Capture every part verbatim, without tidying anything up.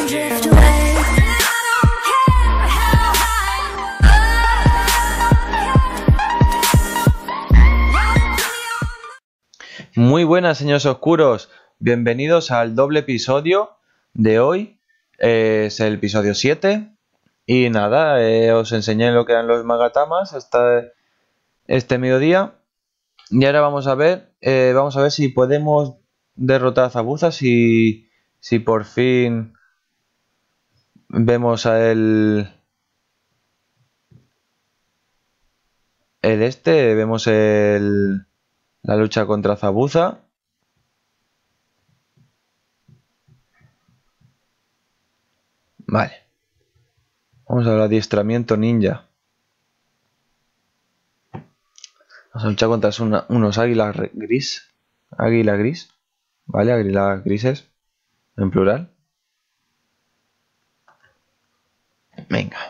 drift away. Muy buenas, señores oscuros, bienvenidos al doble episodio de hoy. Eh, es el episodio siete y nada, eh, os enseñé lo que eran los Magatamas hasta este mediodía y ahora vamos a ver eh, vamos a ver si podemos derrotar a Zabuza, si, si por fin vemos a el el este, vemos el la lucha contra Zabuza. Vale. Vamos al adiestramiento ninja. Vamos a luchar contra una, unos águilas gris. Águila gris. Vale, águilas grises. En plural. Venga.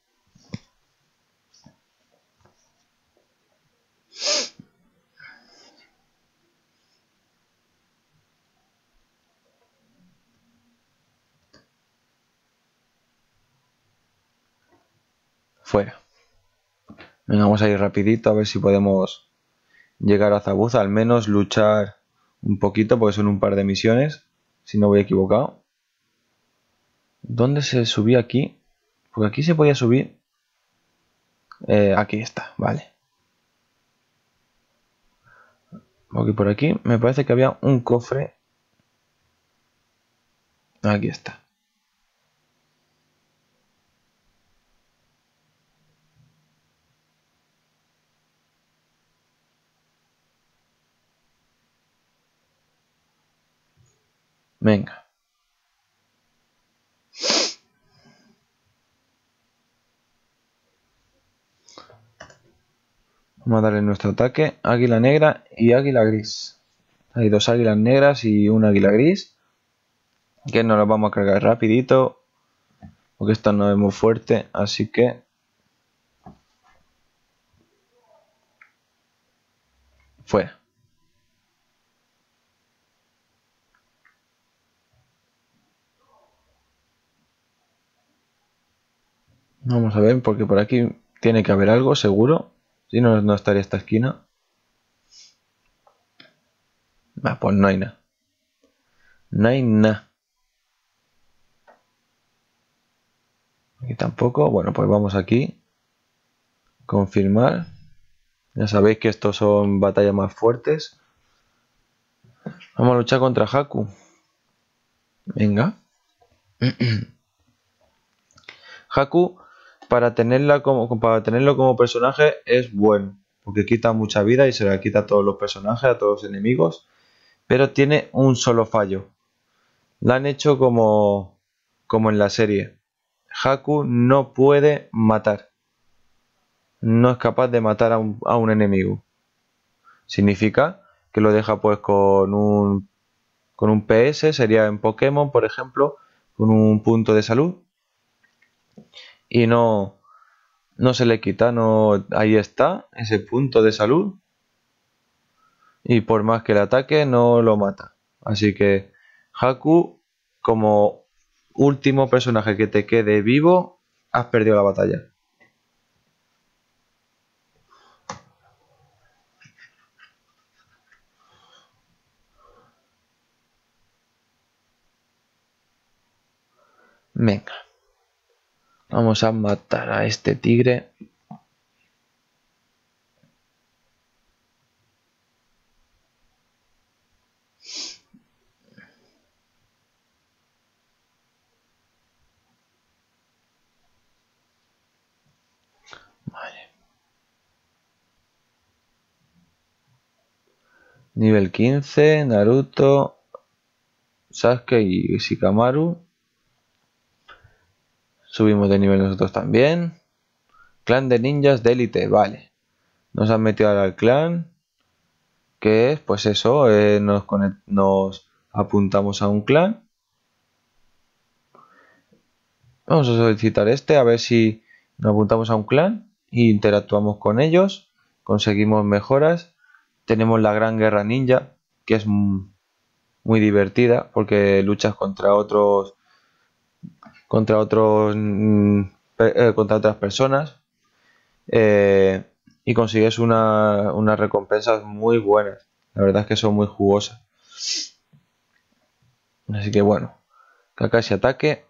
Fuera. Venga, vamos a ir rapidito a ver si podemos llegar a Zabuza. Al menos luchar un poquito, porque son un par de misiones, si no voy equivocado. ¿Dónde se subía aquí? Porque aquí se podía subir. Eh, aquí está, vale. Porque por aquí me parece que había un cofre. Aquí está. Venga. Vamos a darle nuestro ataque. Águila negra y águila gris. Hay dos águilas negras y un águila gris. Que nos los vamos a cargar rapidito. Porque esto no es muy fuerte. Así que... fuera. Vamos a ver, porque por aquí tiene que haber algo, seguro. Si no, no estaría esta esquina. Ah, pues no hay nada. No hay nada. Aquí tampoco. Bueno, pues vamos aquí. Confirmar. Ya sabéis que estos son batallas más fuertes. Vamos a luchar contra Haku. Venga. Haku, para tenerla como para tenerlo como personaje es bueno, porque quita mucha vida y se la quita a todos los personajes, a todos los enemigos, pero tiene un solo fallo. La han hecho como como en la serie. Haku no puede matar. No es capaz de matar a un, a un enemigo. Significa que lo deja pues con un con un P S, sería en Pokémon, por ejemplo, con un punto de salud. Y no, no se le quita, no, ahí está, ese punto de salud. Y por más que le ataque, no lo mata. Así que Haku, como último personaje que te quede vivo, has perdido la batalla. Venga. Vamos a matar a este tigre. Vale. Nivel quince, Naruto, Sasuke y Shikamaru. Subimos de nivel nosotros también. Clan de ninjas de élite, vale. Nos han metido ahora al clan. Que es, pues eso, eh, nos, nos apuntamos a un clan. Vamos a solicitar este, a ver si nos apuntamos a un clan e interactuamos con ellos. Conseguimos mejoras. Tenemos la gran guerra ninja, que es muy divertida porque luchas contra otros contra otros mm, pe- eh, contra otras personas, eh, y consigues una, unas recompensas muy buenas. La verdad es que son muy jugosas. Así que bueno, Kakashi ataque.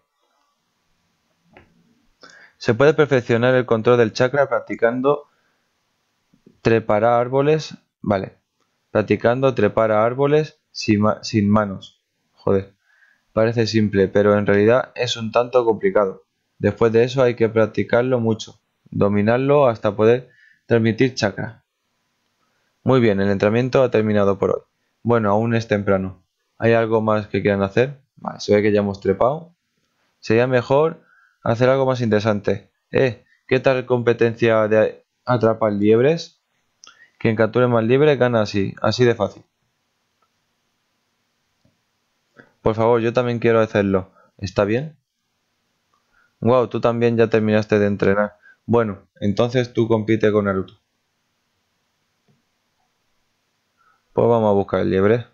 Se puede perfeccionar el control del chakra practicando trepar a árboles. Vale. Practicando trepar a árboles sin, ma- sin manos. Joder. Parece simple, pero en realidad es un tanto complicado. Después de eso hay que practicarlo mucho. Dominarlo hasta poder transmitir chakra. Muy bien, el entrenamiento ha terminado por hoy. Bueno, aún es temprano. ¿Hay algo más que quieran hacer? Vale, se ve que ya hemos trepado. Sería mejor hacer algo más interesante. Eh, ¿qué tal competencia de atrapar liebres? Quien capture más liebres gana así, así de fácil. Por favor, yo también quiero hacerlo. ¿Está bien? Wow, tú también ya terminaste de entrenar. Bueno, entonces tú compite con Naruto. Pues vamos a buscar el liebre.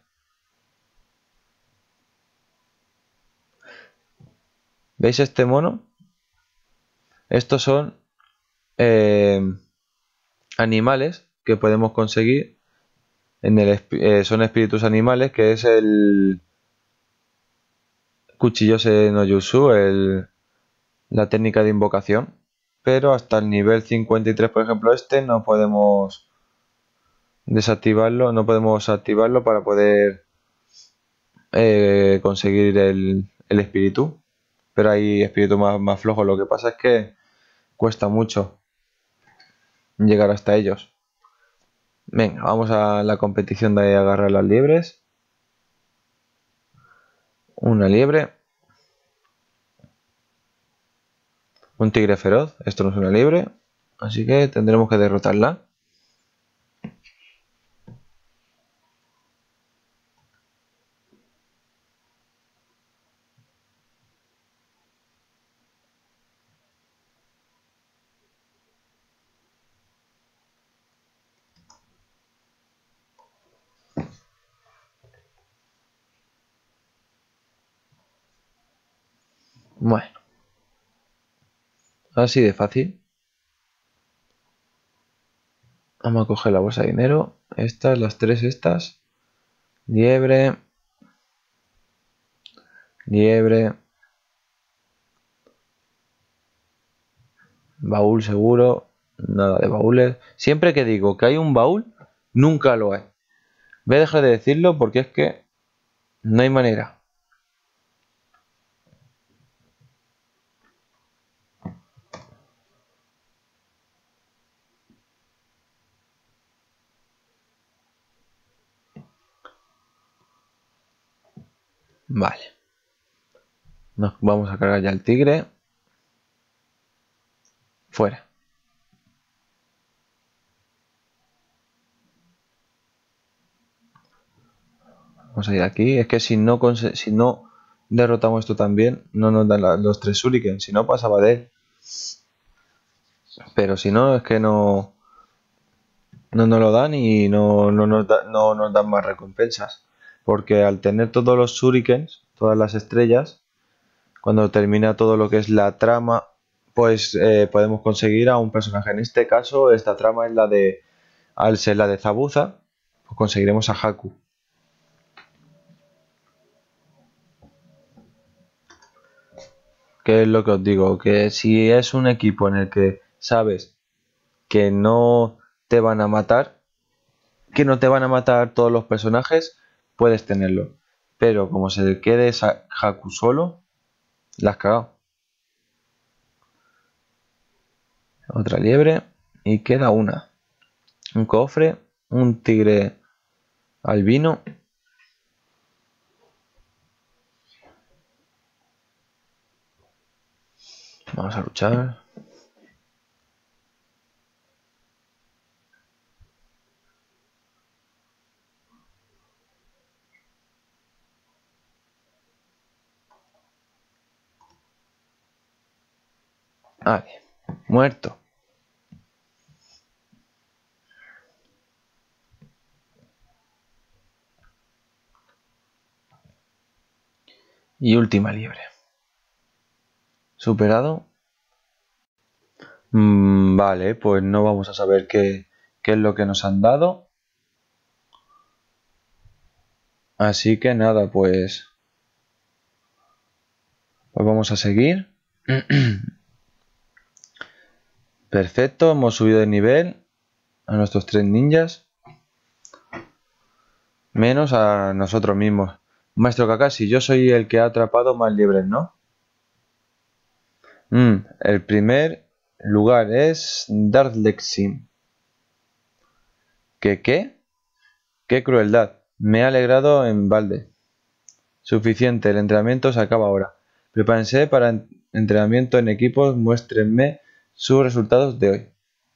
¿Veis este mono? Estos son eh, animales que podemos conseguir en el espi- eh, son espíritus animales, que es el Kuchiyose no Jutsu, el, la técnica de invocación. Pero hasta el nivel cincuenta y tres, por ejemplo, este no podemos desactivarlo, no podemos activarlo para poder eh, conseguir el, el espíritu. Pero hay espíritus más, más flojos. Lo que pasa es que cuesta mucho llegar hasta ellos. Venga, vamos a la competición de agarrar las liebres. Una liebre. Un tigre feroz. Esto no es una liebre. Así que tendremos que derrotarla. Bueno, así de fácil. Vamos a coger la bolsa de dinero. Estas, las tres estas. Liebre. Liebre. Baúl seguro. Nada de baúles. Siempre que digo que hay un baúl, nunca lo hay. Voy a dejar de decirlo porque es que no hay manera. Vale. Nos vamos a cargar ya el tigre. Fuera. Vamos a ir aquí. Es que si no, si no derrotamos esto también, no nos dan la, los tres shuriken. Si no, pasaba de él. Pero si no, es que no, no nos lo dan y no, no, nos da, no nos dan más recompensas. Porque al tener todos los shurikens, todas las estrellas, cuando termina todo lo que es la trama, pues eh, podemos conseguir a un personaje. En este caso, esta trama es la de, al ser la de Zabuza, pues conseguiremos a Haku. ¿Qué es lo que os digo? Que si es un equipo en el que sabes que no te van a matar, que no te van a matar todos los personajes, puedes tenerlo. Pero como se quede esa Haku solo, la has cagado. Otra liebre y queda una. Un cofre, un tigre albino. Vamos a luchar. Vale, muerto. Y última liebre. Superado. Mm, vale, pues no vamos a saber qué, qué es lo que nos han dado. Así que nada, pues, pues vamos a seguir. Perfecto, hemos subido de nivel a nuestros tres ninjas. Menos a nosotros mismos. Maestro Kakashi, yo soy el que ha atrapado más liebres, ¿no? Mm, el primer lugar es Darlexim. ¿Qué qué? ¡Qué crueldad! Me he alegrado en balde. Suficiente, el entrenamiento se acaba ahora. Prepárense para en- entrenamiento en equipos, muéstrenme sus resultados de hoy.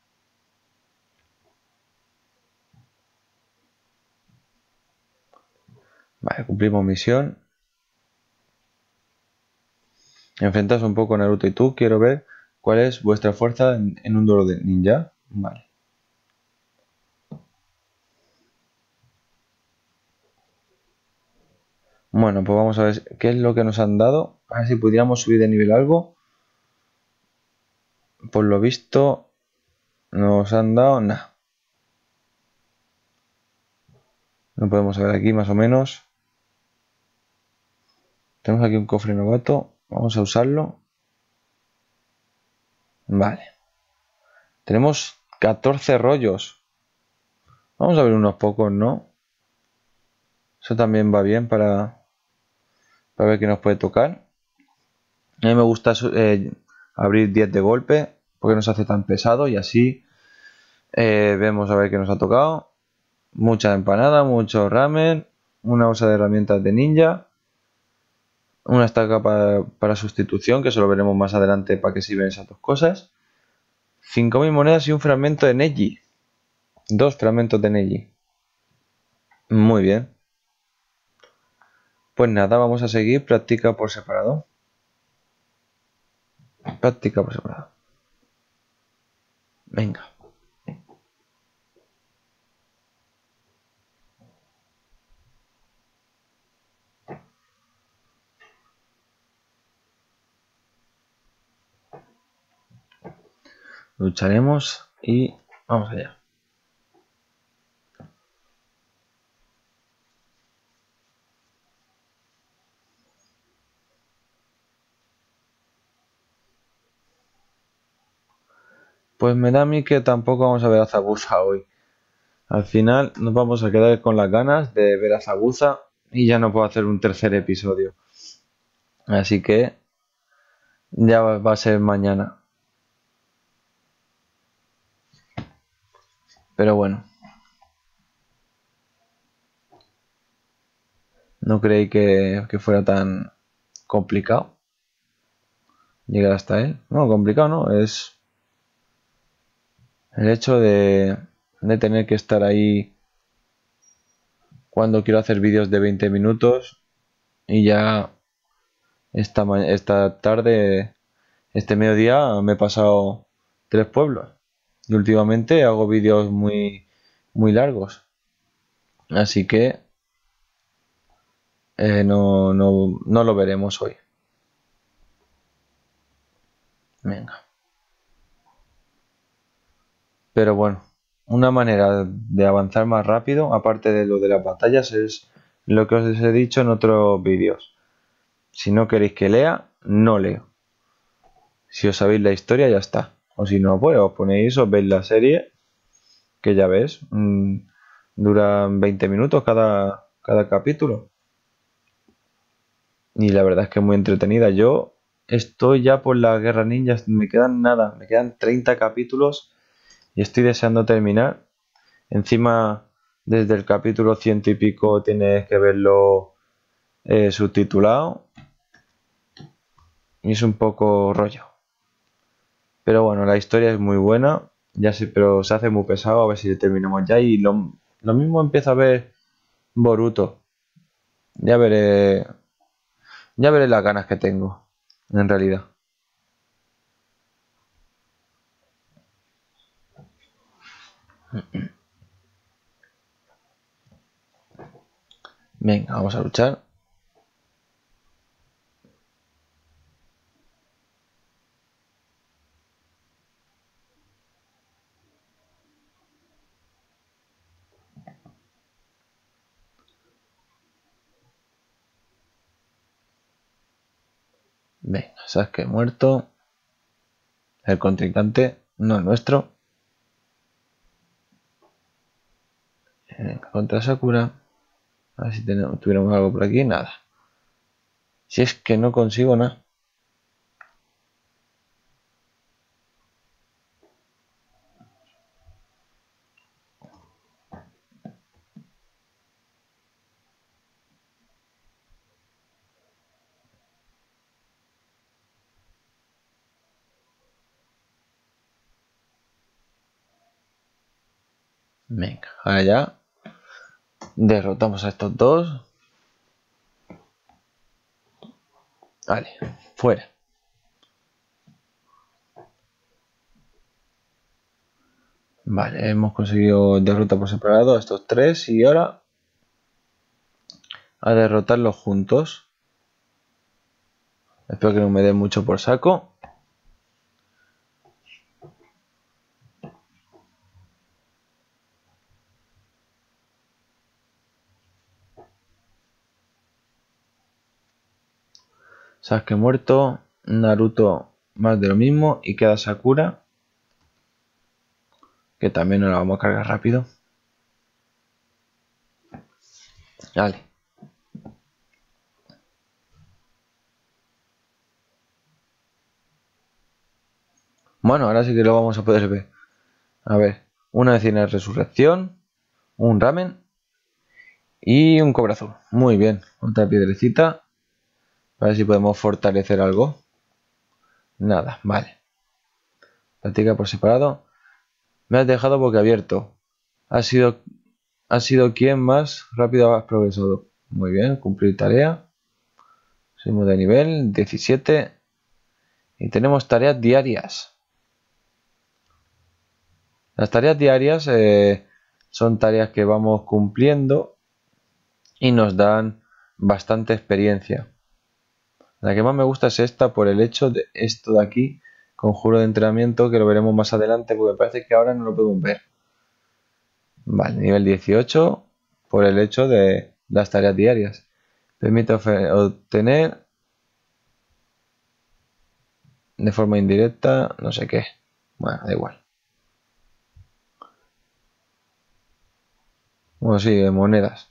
Vale, cumplimos misión. Enfrentaos un poco Naruto y tú. Quiero ver cuál es vuestra fuerza en, en un duelo de ninja. Vale. Bueno, pues vamos a ver qué es lo que nos han dado. A ver si pudiéramos subir de nivel algo. Por lo visto, nos han dado nada. No podemos ver aquí más o menos. Tenemos aquí un cofre novato. Vamos a usarlo. Vale. Tenemos catorce rollos. Vamos a ver unos pocos, ¿no? Eso también va bien para, para ver qué nos puede tocar. A mí me gusta eh, abrir diez de golpe porque no se hace tan pesado y así eh, vemos a ver qué nos ha tocado. Mucha empanada, mucho ramen, una bolsa de herramientas de ninja, una estaca para, para sustitución, que eso lo veremos más adelante para qué sirven esas dos cosas. cinco mil monedas y un fragmento de Neji. Dos fragmentos de Neji. Muy bien. Pues nada, vamos a seguir práctica por separado. Práctica por separado. Venga. Lucharemos y vamos allá. Pues me da a mí que tampoco vamos a ver a Zabuza hoy. Al final nos vamos a quedar con las ganas de ver a Zabuza y ya no puedo hacer un tercer episodio. Así que ya va va a ser mañana. Pero bueno. No creí que, que fuera tan complicado llegar hasta él. No, complicado no. Es el hecho de, de tener que estar ahí cuando quiero hacer vídeos de veinte minutos y ya esta, ma- esta tarde, este mediodía, me he pasado tres pueblos. Y últimamente hago vídeos muy, muy largos. Así que eh, no, no, no lo veremos hoy. Venga. Pero bueno, una manera de avanzar más rápido, aparte de lo de las batallas, es lo que os he dicho en otros vídeos. Si no queréis que lea, no leo. Si os sabéis la historia, ya está. O si no, pues os ponéis, os veis la serie, que ya ves, mmm, duran veinte minutos cada, cada capítulo. Y la verdad es que es muy entretenida. Yo estoy ya por la Guerra Ninja, me quedan nada, me quedan treinta capítulos y estoy deseando terminar. Encima, desde el capítulo ciento y pico tienes que verlo eh, subtitulado y es un poco rollo. Pero bueno, la historia es muy buena, ya sé, pero se hace muy pesado, a ver si terminamos ya. Y lo, lo mismo empiezo a ver Boruto. Ya veré, ya veré las ganas que tengo, en realidad. Venga, vamos a luchar. Venga, Sasuke muerto. El contrincante, no el nuestro. Venga, contra Sakura. A ver si tenemos, tuviéramos algo por aquí. Nada. Si es que no consigo nada. Venga, ahora ya derrotamos a estos dos. Vale, fuera. Vale, hemos conseguido derrota por separado a estos tres y ahora a derrotarlos juntos. Espero que no me den mucho por saco. Sasuke muerto, Naruto más de lo mismo y queda Sakura, que también nos la vamos a cargar rápido. Vale. Bueno, ahora sí que lo vamos a poder ver. A ver, una vecina de resurrección, un ramen y un cobra azul. Muy bien, otra piedrecita. A ver si podemos fortalecer algo. Nada, vale. Practica por separado. Me has dejado boquiabierto. Has sido, has sido quien más rápido has progresado. Muy bien, cumplir tarea. Subimos de nivel diecisiete. Y tenemos tareas diarias. Las tareas diarias eh, son tareas que vamos cumpliendo y nos dan bastante experiencia. La que más me gusta es esta por el hecho de esto de aquí, conjuro de entrenamiento, que lo veremos más adelante porque parece que ahora no lo podemos ver. Vale, nivel dieciocho por el hecho de las tareas diarias. Permite obtener de forma indirecta, no sé qué. Bueno, da igual. Bueno, sí, de monedas.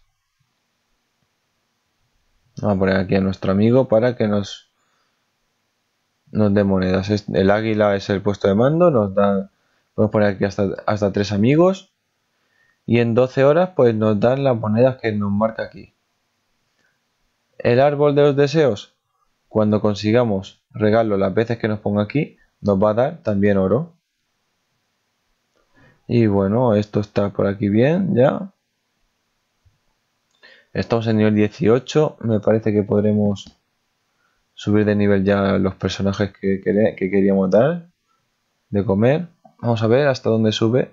Vamos a poner aquí a nuestro amigo para que nos nos dé monedas. El águila es el puesto de mando, nos da, podemos poner aquí hasta, hasta tres amigos y en doce horas pues nos dan las monedas que nos marca aquí. El árbol de los deseos, cuando consigamos regalo las veces que nos ponga aquí, nos va a dar también oro. Y bueno, esto está por aquí bien ya. Estamos en nivel dieciocho, me parece que podremos subir de nivel ya los personajes que, que, que queríamos dar de comer. Vamos a ver hasta dónde sube.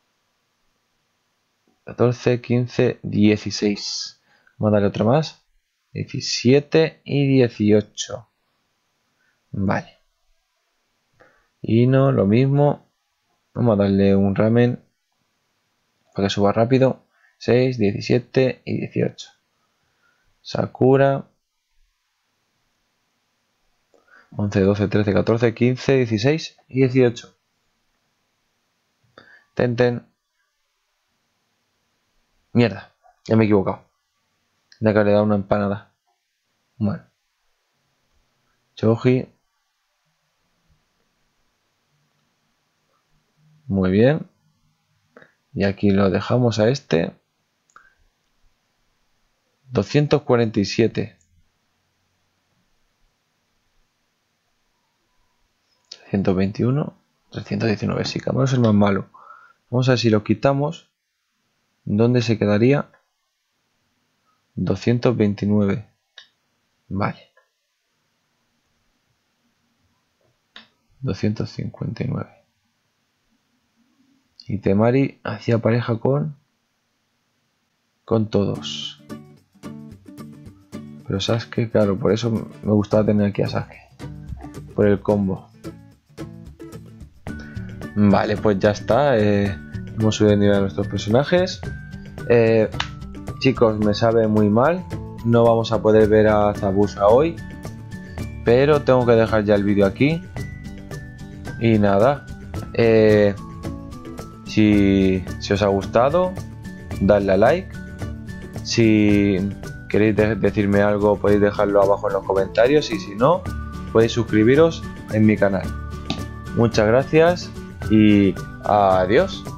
catorce, quince, dieciséis. Vamos a darle otra más. diecisiete y dieciocho. Vale. Y no, lo mismo. Vamos a darle un ramen para que suba rápido. seis, diecisiete y dieciocho. Sakura. once, doce, trece, catorce, quince, dieciséis y dieciocho. Tenten. Mierda, ya me he equivocado. Ya que le he dado una empanada. Bueno. Choji. Muy bien. Y aquí lo dejamos a este. doscientos cuarenta y siete. trescientos veintiuno. trescientos diecinueve. Sí, Camaro es el más malo. Vamos a ver si lo quitamos. ¿Dónde se quedaría? doscientos veintinueve. Vale. doscientos cincuenta y nueve. Y Temari hacía pareja con... con todos. Pero Sasuke, claro, por eso me gustaba tener aquí a Sasuke. Por el combo. Vale, pues ya está. Eh, hemos subido el nivel de nuestros personajes. Eh, chicos, me sabe muy mal. No vamos a poder ver a Zabuza hoy. pero tengo que dejar ya el vídeo aquí. Y nada, eh, si, si os ha gustado, dadle a like. Si queréis de decirme algo, podéis dejarlo abajo en los comentarios, y si no, podéis suscribiros en mi canal. Muchas gracias y adiós.